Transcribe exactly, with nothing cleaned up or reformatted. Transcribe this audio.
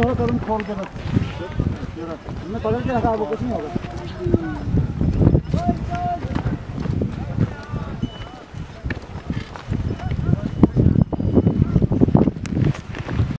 थोड़ा कदम खोल के रख, मैं पकड़ के रखा, वो कुछ नहीं होगा।